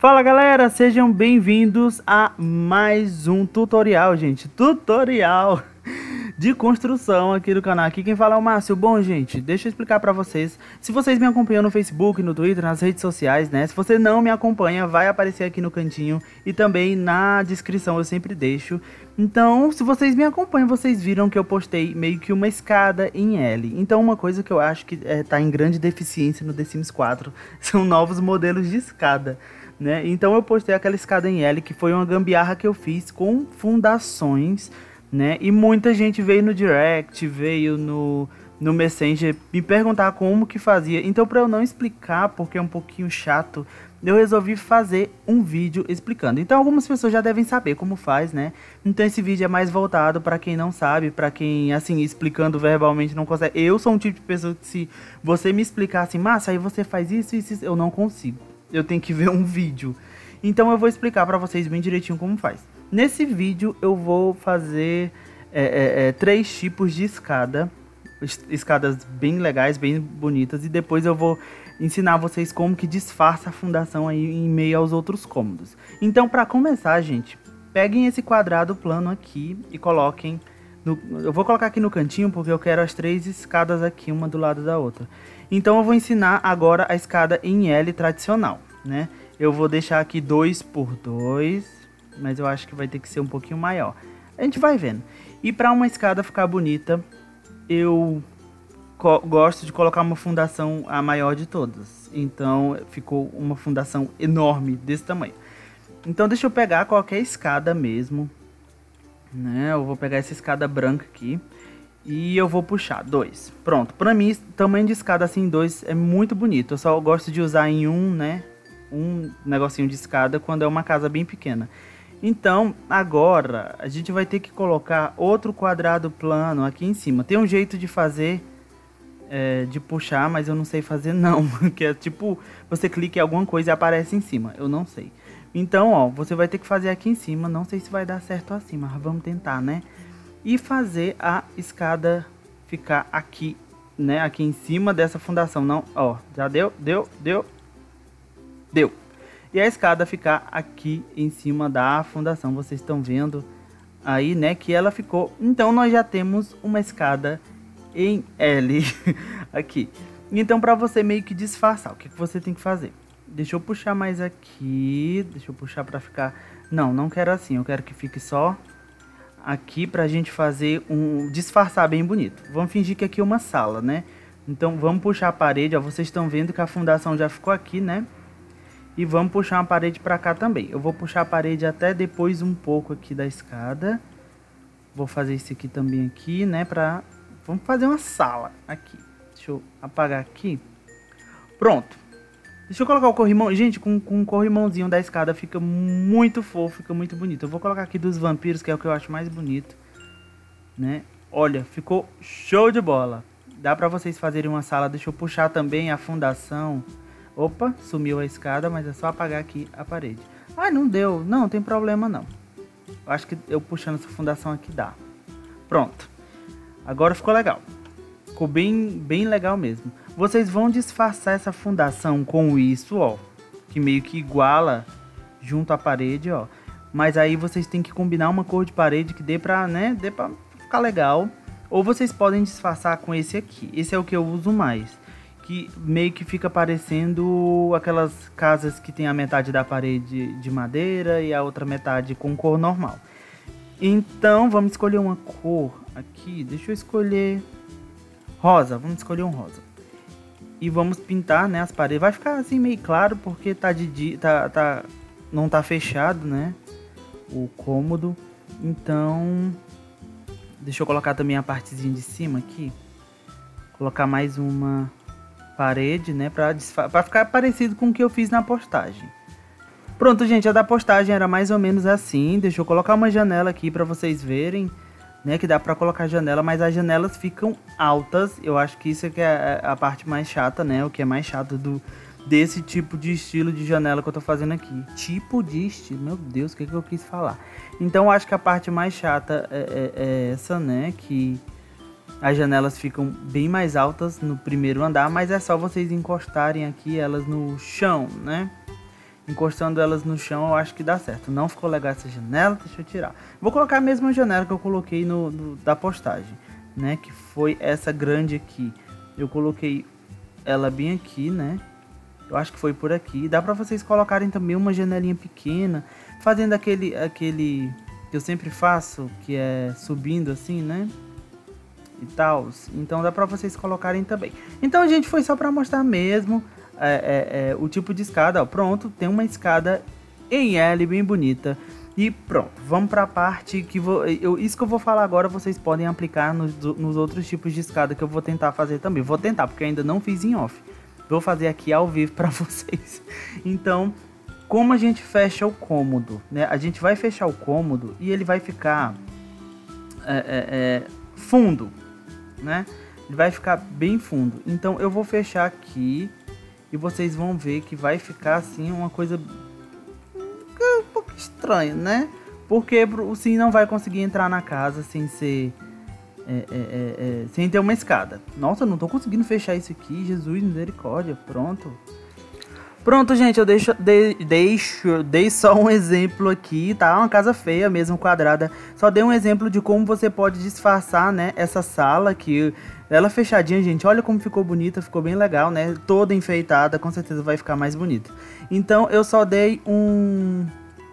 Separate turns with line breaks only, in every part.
Fala galera, sejam bem-vindos a mais um tutorial, gente. Tutorial de construção aqui do canal. Aqui quem fala é o Márcio. Bom, gente, deixa eu explicar pra vocês. Se vocês me acompanham no Facebook, no Twitter, nas redes sociais, né? Se você não me acompanha, vai aparecer aqui no cantinho e também na descrição eu sempre deixo. Então, se vocês me acompanham, vocês viram que eu postei meio que uma escada em L. Então, uma coisa que eu acho que tá em grande deficiência no The Sims 4 são novos modelos de escada. Né? Então eu postei aquela escada em L, que foi uma gambiarra que eu fiz com fundações, né? E muita gente veio no direct, veio no Messenger me perguntar como que fazia. Então, para eu não explicar, porque é um pouquinho chato, eu resolvi fazer um vídeo explicando. Então algumas pessoas já devem saber como faz, né? Então esse vídeo é mais voltado para quem não sabe, para quem, assim, explicando verbalmente não consegue. Eu sou um tipo de pessoa que, se você me explicar assim, Massa, aí você faz isso, eu não consigo. Eu tenho que ver um vídeo. Então eu vou explicar pra vocês bem direitinho como faz. Nesse vídeo eu vou fazer 3 tipos de escada. Escadas bem legais, bem bonitas. E depois eu vou ensinar vocês como que disfarça a fundação aí em meio aos outros cômodos. Então, pra começar, gente, peguem esse quadrado plano aqui e coloquem... eu vou colocar aqui no cantinho porque eu quero as 3 escadas aqui, uma do lado da outra. Então eu vou ensinar agora a escada em L tradicional, né? Eu vou deixar aqui 2 por 2, mas eu acho que vai ter que ser um pouquinho maior. A gente vai vendo. E para uma escada ficar bonita, eu gosto de colocar uma fundação a maior de todas. Então ficou uma fundação enorme desse tamanho. Então deixa eu pegar qualquer escada mesmo, né? Eu vou pegar essa escada branca aqui. E eu vou puxar 2. Pronto, pra mim, tamanho de escada assim 2 é muito bonito. Eu só gosto de usar em né? Um negocinho de escada quando é uma casa bem pequena. Então, agora, a gente vai ter que colocar outro quadrado plano aqui em cima. Tem um jeito de fazer, de puxar, mas eu não sei fazer não. Que é tipo, você clica em alguma coisa e aparece em cima. Eu não sei. Então, ó, você vai ter que fazer aqui em cima. Não sei se vai dar certo assim, mas vamos tentar, né? E fazer a escada ficar aqui, né? Aqui em cima dessa fundação. Não, ó, já deu. E a escada ficar aqui em cima da fundação. Vocês estão vendo aí, né? Que ela ficou. Então nós já temos uma escada em L aqui. Então, para você meio que disfarçar, o que você tem que fazer? Deixa eu puxar mais aqui. Deixa eu puxar para ficar... Não quero assim. Eu quero que fique só... aqui pra gente fazer disfarçar bem bonito. Vamos fingir que aqui é uma sala, né? Então vamos puxar a parede, ó. Vocês estão vendo que a fundação já ficou aqui, né? E vamos puxar uma parede pra cá também. Eu vou puxar a parede até depois um pouco aqui da escada. Vou fazer isso aqui também aqui, né? Vamos fazer uma sala aqui. Deixa eu apagar aqui. Pronto. Deixa eu colocar o corrimão. Gente, com o corrimãozinho da escada fica muito fofo, fica muito bonito. Eu vou colocar aqui dos vampiros, que é o que eu acho mais bonito, né? Olha, ficou show de bola. Dá pra vocês fazerem uma sala. Deixa eu puxar também a fundação. Opa, sumiu a escada, mas é só apagar aqui a parede. Ah, não deu. Não tem problema não. Eu acho que eu puxando essa fundação aqui dá. Pronto. Agora ficou legal. Ficou bem legal mesmo. Vocês vão disfarçar essa fundação com isso, ó, que meio que iguala junto à parede, ó. Mas aí vocês têm que combinar uma cor de parede que dê pra, né, dê pra ficar legal. Ou vocês podem disfarçar com esse aqui. Esse é o que eu uso mais, que meio que fica parecendo aquelas casas que tem a metade da parede de madeira e a outra metade com cor normal. Então, vamos escolher uma cor aqui. Deixa eu escolher rosa. Vamos escolher um rosa. E vamos pintar, né, as paredes. Vai ficar assim meio claro porque tá não tá fechado, né, o cômodo. Então, deixa eu colocar também a partezinha de cima aqui. Colocar mais uma parede, né, pra ficar parecido com o que eu fiz na postagem. Pronto, gente, a da postagem era mais ou menos assim. Deixa eu colocar uma janela aqui pra vocês verem, né, que dá pra colocar janela, mas as janelas ficam altas. Eu acho que isso é que é a parte mais chata, né, o que é mais chato desse tipo de estilo de janela que eu tô fazendo aqui. Tipo de estilo, meu Deus, o que eu quis falar? Então eu acho que a parte mais chata é essa, né, que as janelas ficam bem mais altas no primeiro andar, mas é só vocês encostarem aqui elas no chão, né. encostando elas no chão, eu acho que dá certo. Não ficou legal essa janela, deixa eu tirar. Vou colocar a mesma janela que eu coloquei da postagem, né? Que foi essa grande aqui. Eu coloquei ela bem aqui, né? Eu acho que foi por aqui. Dá pra vocês colocarem também uma janelinha pequena, fazendo aquele que eu sempre faço, que é subindo assim, né? E tal. Então dá pra vocês colocarem também. Então, gente, foi só pra mostrar mesmo o tipo de escada. Ó, pronto, tem uma escada em L bem bonita. E pronto, vamos pra parte que isso que eu vou falar agora vocês podem aplicar nos outros tipos de escada que eu vou tentar fazer também. Vou tentar, porque eu ainda não fiz em off. Vou fazer aqui ao vivo pra vocês. Então, como a gente fecha o cômodo, né? A gente vai fechar o cômodo e ele vai ficar fundo, né? Ele vai ficar bem fundo. Então eu vou fechar aqui e vocês vão ver que vai ficar assim uma coisa um pouco estranha, né? Porque o Sim não vai conseguir entrar na casa sem ser sem ter uma escada. Nossa, eu não tô conseguindo fechar isso aqui. Jesus, misericórdia. Pronto, gente, eu dei só um exemplo aqui, tá? Uma casa feia mesmo, quadrada. Só dei um exemplo de como você pode disfarçar, né? Essa sala que ela fechadinha, gente. Olha como ficou bonita, ficou bem legal, né? Toda enfeitada, com certeza vai ficar mais bonita. Então, eu só dei um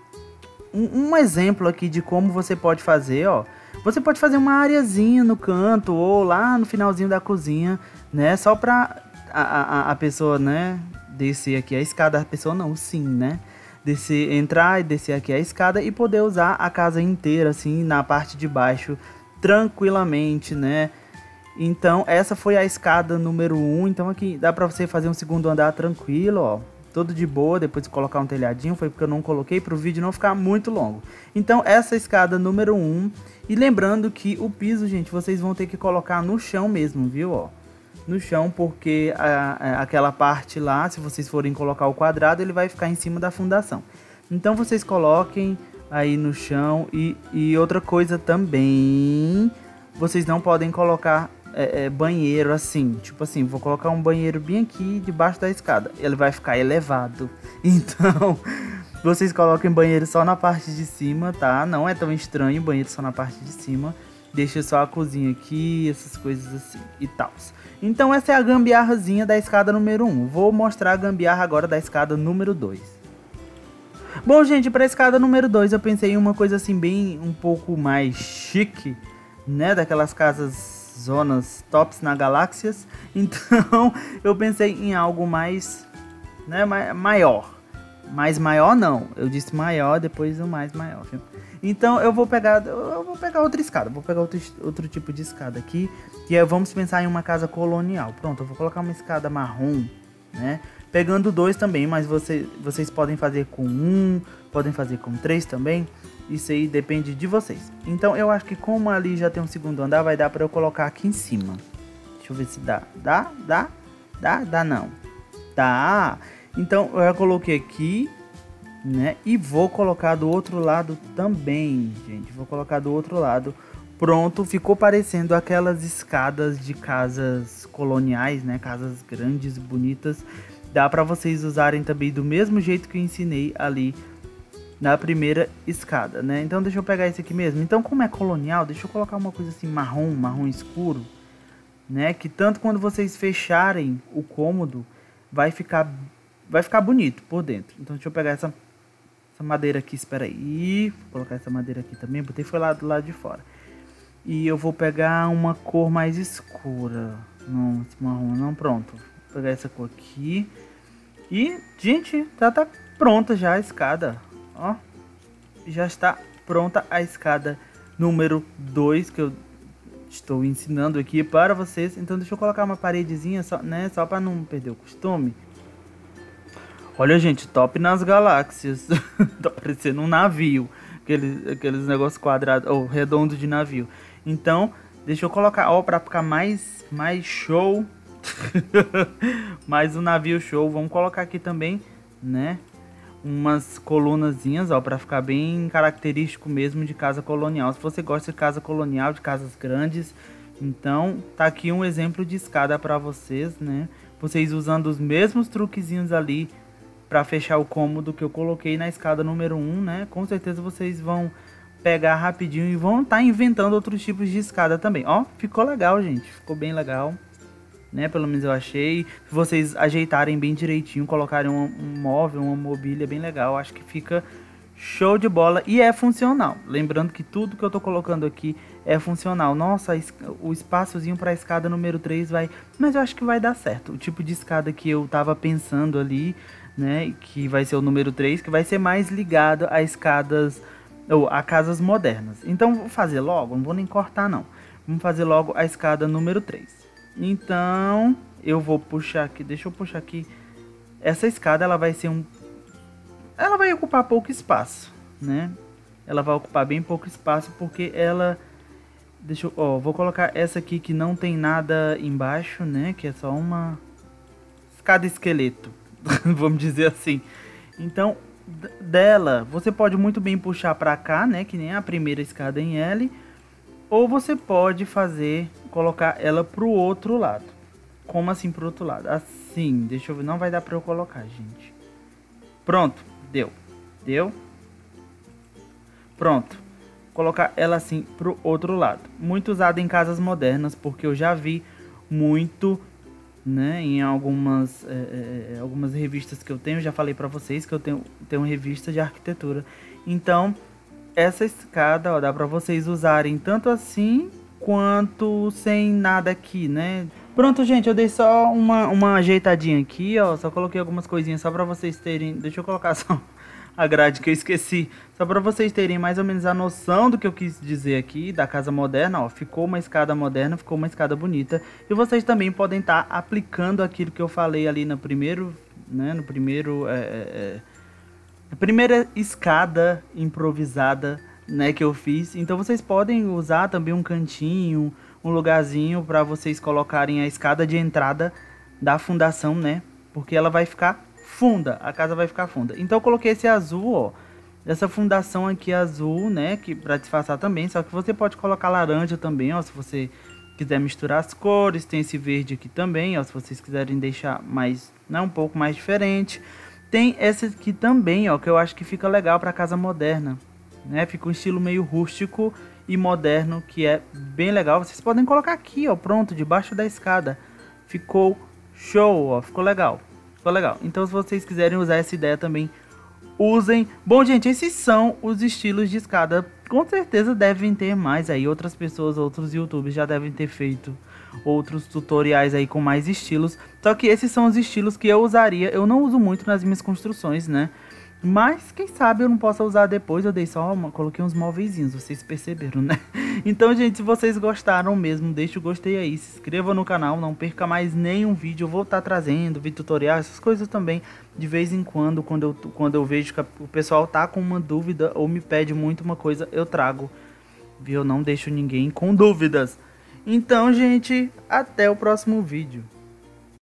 exemplo aqui de como você pode fazer, ó. Você pode fazer uma areazinha no canto ou lá no finalzinho da cozinha, né? Só pra a pessoa, né? Descer aqui a escada, a pessoa não, Sim, né? Entrar e descer aqui a escada e poder usar a casa inteira, assim, na parte de baixo, tranquilamente, né? Então, essa foi a escada número 1. Então, aqui dá pra você fazer um segundo andar tranquilo, ó. Todo de boa, depois de colocar um telhadinho. Foi porque eu não coloquei para o vídeo não ficar muito longo. Então, essa é a escada número 1. E lembrando que o piso, gente, vocês vão ter que colocar no chão mesmo, viu, ó? No chão, porque aquela parte lá, se vocês forem colocar o quadrado, ele vai ficar em cima da fundação. Então vocês coloquem aí no chão. E outra coisa também, vocês não podem colocar banheiro assim. Tipo assim, vou colocar um banheiro bem aqui debaixo da escada. Ele vai ficar elevado. Então, vocês coloquem banheiro só na parte de cima, tá? Não é tão estranho, banheiro só na parte de cima. Deixa só a cozinha aqui, essas coisas assim e tal. Então essa é a gambiarrazinha da escada número 1. Vou mostrar a gambiarra agora da escada número 2. Bom, gente, para a escada número 2 eu pensei em uma coisa assim bem um pouco mais chique, né? Daquelas casas zonas tops na galáxias. Então eu pensei em algo mais, né, maior. Mais maior não, eu disse maior, depois o mais maior, viu? Então eu vou pegar outra escada, vou pegar outro tipo de escada aqui, que vamos pensar em uma casa colonial. Pronto, eu vou colocar uma escada marrom, né? Pegando 2 também, mas vocês podem fazer com 1, podem fazer com 3 também. Isso aí depende de vocês. Então eu acho que como ali já tem um segundo andar, vai dar para eu colocar aqui em cima. Deixa eu ver se dá. Dá não. Dá. Então eu já coloquei aqui, né? E vou colocar do outro lado também, gente. Vou colocar do outro lado. Pronto, ficou parecendo aquelas escadas de casas coloniais, né? Casas grandes, bonitas. Dá para vocês usarem também do mesmo jeito que eu ensinei ali na primeira escada, né? Então deixa eu pegar esse aqui mesmo. Então, como é colonial, deixa eu colocar uma coisa assim marrom escuro, né? Que tanto quando vocês fecharem o cômodo vai ficar bonito por dentro. Então deixa eu pegar essa madeira aqui, espera aí. Vou colocar essa madeira aqui também, botei foi lá do lado de fora. E eu vou pegar uma cor mais escura. Não, esse marrom não, pronto. Vou pegar essa cor aqui. E, gente, já tá pronta já a escada. Ó, já está pronta a escada número 2 que eu estou ensinando aqui para vocês. Então deixa eu colocar uma paredezinha só, né, só para não perder o costume. Olha, gente, top nas galáxias. Tá parecendo um navio, aqueles negócios quadrados ou redondo de navio. Então deixa eu colocar, ó, para ficar mais show. Mais um navio show. Vamos colocar aqui também, né, umas colunazinhas, ó, para ficar bem característico mesmo de casa colonial. Se você gosta de casa colonial, de casas grandes, então tá aqui um exemplo de escada para vocês, né? Vocês usando os mesmos truquezinhos ali para fechar o cômodo que eu coloquei na escada número 1, né? Com certeza vocês vão pegar rapidinho e vão estar inventando outros tipos de escada também. Ó, ficou legal, gente. Ficou bem legal, né? Pelo menos eu achei. Se vocês ajeitarem bem direitinho, colocarem um móvel, uma mobília bem legal, acho que fica show de bola e é funcional. Lembrando que tudo que eu tô colocando aqui é funcional. Nossa, o espaçozinho para a escada número 3 vai... Mas eu acho que vai dar certo. O tipo de escada que eu tava pensando ali, né? Que vai ser o número 3, que vai ser mais ligado a escadas... ou a casas modernas. Então vou fazer logo, não vou nem cortar não. Vamos fazer logo a escada número 3. Então eu vou puxar aqui, deixa eu puxar aqui. Essa escada ela vai ser ela vai ocupar pouco espaço, né? Ela vai ocupar bem pouco espaço porque ela... Deixa eu... Ó, vou colocar essa aqui que não tem nada embaixo, né? Que é só uma escada esqueleto, vamos dizer assim. Então, dela, você pode muito bem puxar pra cá, né? Que nem a primeira escada em L. Ou você pode colocar ela pro outro lado. Como assim pro outro lado? Assim, deixa eu ver, não vai dar pra eu colocar, gente. Pronto, deu. Pronto. Colocar ela assim pro outro lado. Muito usada em casas modernas, porque eu já vi muito, né, em algumas revistas que eu tenho. Já falei pra vocês que eu tenho revista de arquitetura. Então, essa escada, ó, dá pra vocês usarem tanto assim quanto sem nada aqui, né? Pronto, gente, eu dei só uma ajeitadinha aqui, ó. Só coloquei algumas coisinhas só pra vocês terem... Deixa eu colocar só a grade que eu esqueci. Só pra vocês terem mais ou menos a noção do que eu quis dizer aqui, da casa moderna, ó. Ficou uma escada moderna, ficou uma escada bonita. E vocês também podem estar aplicando aquilo que eu falei ali no primeiro, né? Na primeira escada improvisada, né, que eu fiz. Então vocês podem usar também um cantinho, um lugarzinho para vocês colocarem a escada de entrada da fundação, né? Porque ela vai ficar funda, a casa vai ficar funda. Então eu coloquei esse azul, ó, essa fundação aqui azul, né, que para disfarçar também, só que você pode colocar laranja também, ó, se você quiser misturar as cores. Tem esse verde aqui também, ó, se vocês quiserem deixar mais, né, um pouco mais diferente. Tem esse aqui também, ó, que eu acho que fica legal para casa moderna, né? Fica um estilo meio rústico e moderno, que é bem legal. Vocês podem colocar aqui, ó, pronto, debaixo da escada. Ficou show, ó, ficou legal. Ficou legal. Então, se vocês quiserem usar essa ideia também, usem. Bom, gente, esses são os estilos de escada. Com certeza devem ter mais aí. Outras pessoas, outros YouTubers já devem ter feito outros tutoriais aí com mais estilos. Só que esses são os estilos que eu usaria. Eu não uso muito nas minhas construções, né? Mas quem sabe eu não possa usar depois. Eu dei só coloquei uns móveizinhos, vocês perceberam, né? Então, gente, se vocês gostaram mesmo, deixa o gostei aí, se inscreva no canal, não perca mais nenhum vídeo. Eu vou estar trazendo vídeo tutorial, essas coisas também de vez em quando eu vejo que o pessoal tá com uma dúvida ou me pede muito uma coisa, eu trago, viu? Eu não deixo ninguém com dúvidas. Então, gente, até o próximo vídeo.